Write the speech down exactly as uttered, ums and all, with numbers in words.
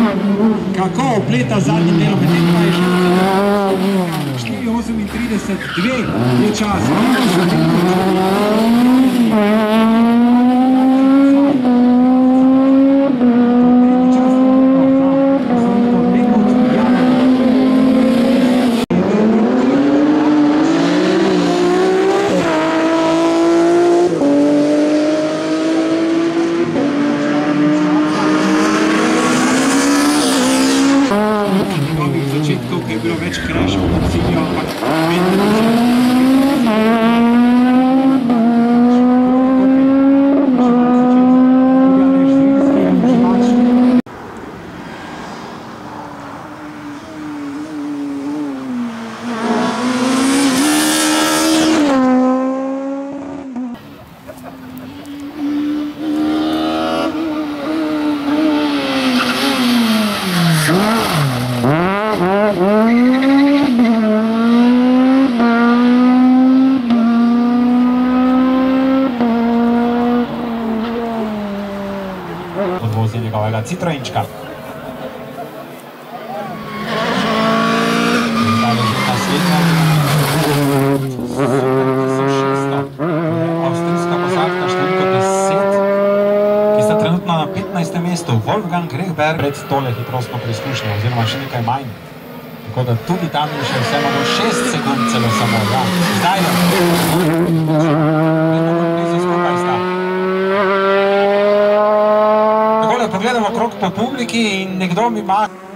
kako opleta zadnjim delom, medtem pa je že štiri osemintrideset dve je čas. Začetkov, ki je bilo več krešov kot ciljo, ampak odvozi njegovega Citroenčka. Zdaj je že naslednja. Avstrijska posadka številka deset, ki sta trenutno na petnajstem mestu. Wolfgang Rehberg pred tole hitrostno preizkušnjo, oziroma še nekaj manj. Tako da tudi tam je še vse malo šest sekund celo samo. Ja, zdaj je. Skupaj sta. Pogledamo krog po publiki in nekdo mi ima